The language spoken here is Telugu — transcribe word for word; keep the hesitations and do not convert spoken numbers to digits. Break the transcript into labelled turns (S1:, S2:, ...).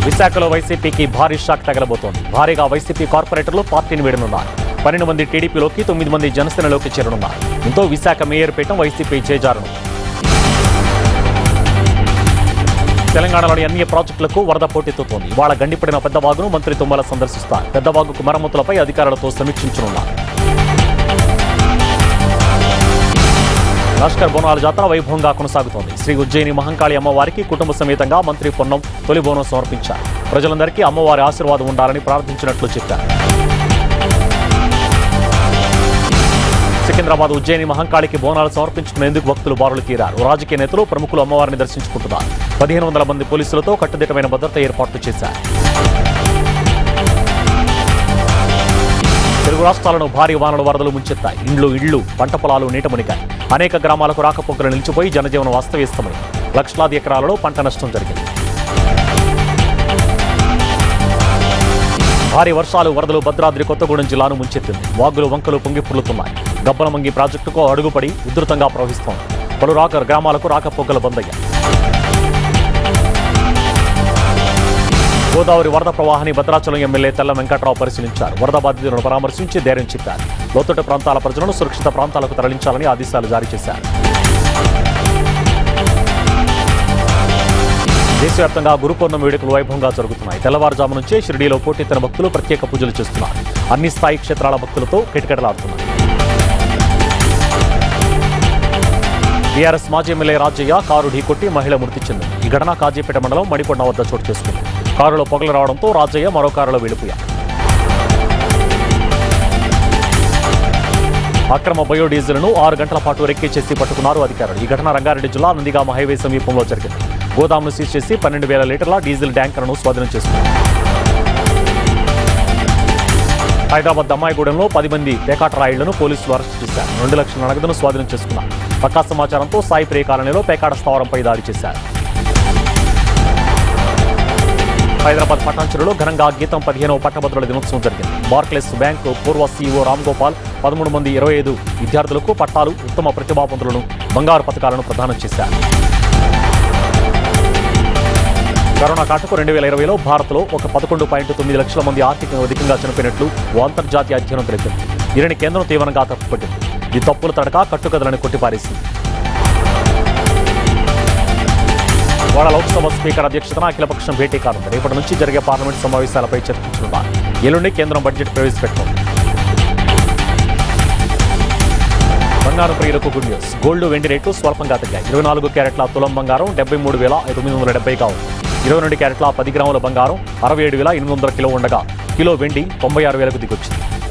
S1: విశాఖలో వైసీపీకి భారీ షాక్ తగలబోతోంది. భారీగా వైసీపీ కార్పొరేటర్లు పార్టీని వీడనున్నారు. పన్నెండు మంది టీడీపీలోకి, తొమ్మిది మంది జనసేనలోకి చేరనున్నారు. దీంతో విశాఖ మేయర్ పీఠం వైసీపీ చేజారును. తెలంగాణలోని అన్ని ప్రాజెక్టులకు వరద పోటెత్తుతోంది. ఇవాళ గండిపడిన పెద్దవాగును మంత్రి తుమ్మల సందర్శిస్తారు. పెద్దవాగుకు మరమ్మతులపై అధికారులతో సమీక్షించనున్నారు. లష్కర్ బోనాల జాతర వైభవంగా కొనసాగుతోంది. శ్రీ ఉజ్జయిని మహంకాళి అమ్మవారికి కుటుంబ సమేతంగా మంత్రి పొన్నం తొలి బోనం సమర్పించారు. ప్రజలందరికీ అమ్మవారి ఆశీర్వాదం ఉండాలని ప్రార్థించినట్లు చెప్పారు. సికింద్రాబాద్ ఉజ్జయిని మహంకాళికి బోనాలు సమర్పించుకునేందుకు భక్తులు బారులు తీరారు. రాజకీయ నేతలు, ప్రముఖులు అమ్మవారిని దర్శించుకుంటున్నారు. పదిహేను వందల మంది పోలీసులతో కట్టుదిట్టమైన భద్రత ఏర్పాట్లు చేశారు. తెలుగు రాష్ట్రాలను భారీ వానలు వరదలు ముంచెత్తాయి. ఇండ్లు ఇళ్లు పంట పొలాలు నీట మునిగాయి. అనేక గ్రామాలకు రాకపోకలు నిలిచిపోయి జనజీవనం అస్తవ్యస్తమై లక్షలాది ఎకరాలలో పంట నష్టం జరిగింది. భారీ వర్షాలు వరదలు భద్రాద్రి కొత్తగూడెం జిల్లాను ముంచెత్తింది. వాగులు వంకలు పొంగి పొర్లుతున్నాయి. గబ్బలమంగి ప్రాజెక్టుకు అడుగుపడి ఉధృతంగా ప్రవహిస్తోంది. పలు రాక గ్రామాలకు రాకపోకలు బందయ్యాయి. గోదావరి వరద ప్రవాహాన్ని భద్రాచలం ఎమ్మెల్యే తెల్ల వెంకట్రావు పరిశీలించారు. వరద బాధితులను పరామర్శించి ధైర్యం చెప్పారు. లోతట్టు ప్రాంతాల ప్రజలను సురక్షిత ప్రాంతాలకు తరలించాలని ఆదేశాలు జారీ చేశారు. దేశవ్యాప్తంగా గురు పౌర్ణమి వేడుకలు వైభవంగా జరుగుతున్నాయి. తెల్లవారుజాము నుంచే షిరిడీలో పోటెత్తిన భక్తులు ప్రత్యేక పూజలు చేస్తున్నారు. అన్ని స్థాయి క్షేత్రాల భక్తులతో కిటకిటలాడుతున్నారు. టీఆర్ఎస్ మాజీ ఎమ్మెల్యే రాజయ్య కారు ఢీకొట్టి మహిళ మృతి చెందింది. ఈ ఘటన కాజీపేట మండలం మడికొండ వద్ద చోటు చేసుకుంది. కారులో పొగలు రావడంతో రాజయ్య మరో కారులో వెళ్లిపోయారు. అక్రమ బయోడీజిల్ను ఆరు గంటల పాటు రెక్కీ చేసి పట్టుకున్నారు అధికారులు. ఈ ఘటన రంగారెడ్డి జిల్లా నందిగామ హైవే సమీపంలో జరిగింది. గోదామును సీజ్ చేసి పన్నెండు వేల లీటర్ల డీజిల్ ట్యాంకర్ను స్వాధీనం చేసుకున్నారు. హైదరాబాద్ దమ్మాయిగూడెంలో పది మంది పేకాట రాయిళ్లను పోలీసులు అరెస్టు చేశారు. రెండు లక్షల నగదును స్వాధీనం చేసుకున్నారు. పక్కా సమాచారంతో సాయి ప్రియ కాలనీలో పేకాట స్థావరంపై దాడి చేశారు. హైదరాబాద్ పటాన్చెరులో ఘనంగా గీతం పదిహేనవ పట్టభద్రుల దినోత్సవం జరిగింది. బార్క్లెస్ బ్యాంకు పూర్వ సీఈఓ రామ్ గోపాల్ పదమూడు మంది ఇరవై ఐదు విద్యార్థులకు పట్టాలు, ఉత్తమ ప్రతిభావంతులను, బంగారు పథకాలను ప్రదానం చేశారు. కరోనా కాటుకు రెండు వేల ఇరవైలో భారత్లో ఒక పదకొండు పాయింట్ తొమ్మిది లక్షల మంది ఆర్థికంగా అధికంగా చనిపోయినట్లు ఓ అంతర్జాతీయ అధ్యయనం తెలిపింది. దీనిని కేంద్రం తీవ్రంగా తప్పుపట్టింది. ఈ తప్పుల తడక కట్టుకథలను కొట్టిపారేసింది. వాళ్ళ లోక్సభ స్పీకర్ అధ్యక్షతన అఖిలపక్షం భేటీ కానుంది. రేపటి నుంచి జరిగే పార్లమెంట్ సమావేశాలపై చర్చించనున్నారు. ఎల్లుండి కేంద్రం బడ్జెట్ ప్రవేశపెట్టనుంది. బంగారం ప్రియులకు గుడ్ న్యూస్. గోల్డ్, వెండి రేట్లు స్వల్పంగా తగ్గాయి. ఇరవై నాలుగు క్యారెట్ల తులం బంగారం డెబ్బై మూడు వేల తొమ్మిది వందల డెబ్బైగా ఉంది. ఇరవై రెండు క్యారెట్ల పది గ్రాముల బంగారం అరవై ఏడు వేల ఎనిమిది వందల కిలో ఉండగా కిలో వెండి తొంభై ఆరు వేలకు దిగొచ్చింది.